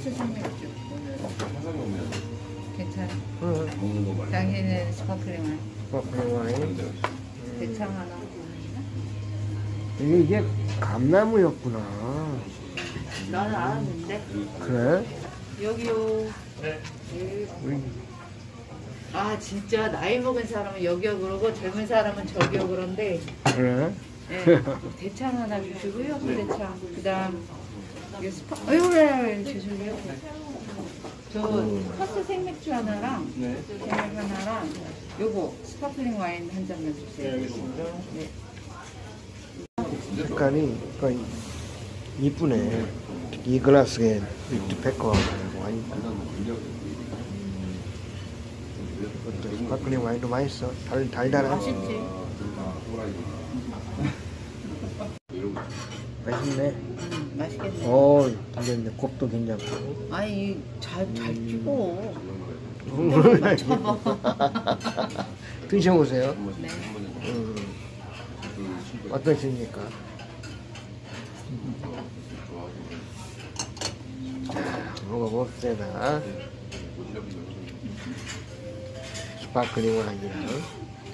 커스 생맥주. 괜찮아. 응. 당신은 스파클링 와인. 스파클링 와인. 대창 하나. 이게 감나무였구나. 나는 알았는데. 그래? 여기요. 우리 아 진짜 나이 먹은 사람은 여기요 그러고 젊은 사람은 저기요 그런데. 그래? 네. 대창 하나 주시고요. 대창. 그다음 이게 아이고 죄송해요. 저 커스 생맥주 하나랑 생맥 하나랑 요거 스파클링 와인 한 잔만 주세요. 네. 색깔이 이쁘네. 이 글라스에 페커 와인. 이것도 스파클링 와인도 맛있어. 달달해. 맛있지. 맛있네. 맛있겠네. 괜찮네. 곱도 괜찮고. 아니 잘 찍어. 드셔보세요. 네. 어떠십니까? 먹어봅시다. 스파클링 와인이랑